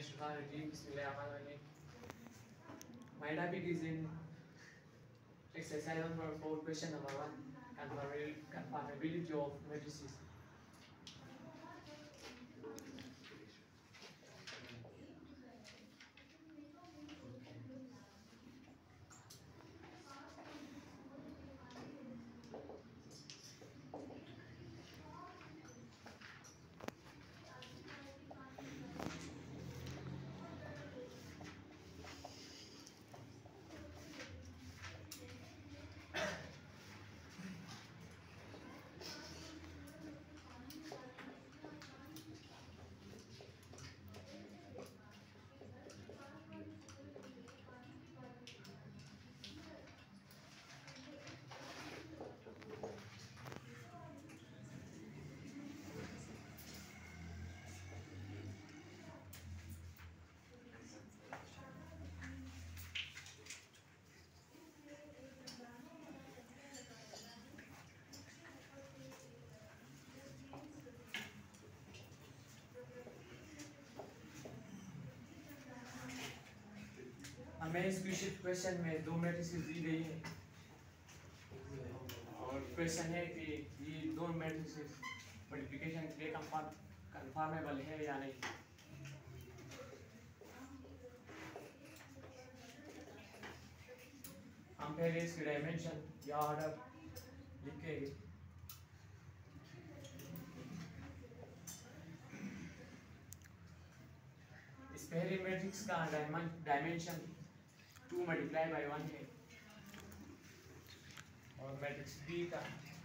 Bismillahirrahmanirrahim. My topic is in exercise number 4, question number 1, conformability of matrices. हमें इस question में दो matrices दी गई है और क्वेश्चन है कि ये दो मैट्रिसेस मल्टीप्लिकेशन के लिए कंफर्मेबल है या नहीं। हम पहले इसकी डायमेंशन या ऑर्डर लिखेंगे। इस पहले मैट्रिक्स का डायमेंशन 2 मल्टीप्लाई बाई 1 है और मैट्रिक्स बी का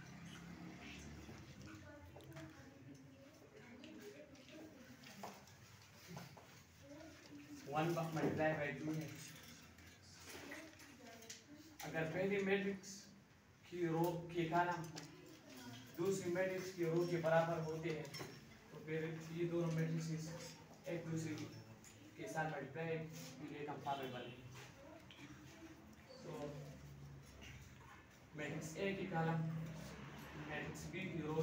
1 मल्टीप्लाई बाई 2 है। अगर पहली मैट्रिक्स की रो के कॉलम दूसरी मैट्रिक्स की रो के बराबर होते हैं तो फिर ये दोनों मैट्रिक्स एक दूसरे के साथ मल्टीप्लाई के लिए कंफर्मेबल है। तो मैट्रिक्स ए की कॉलम मैट्रिक्स बी की रो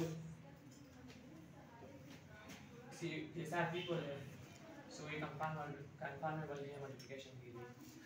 के साथ इक्वल है, सो ये कंफर्मेबल है मल्टीप्लिकेशन के लिए।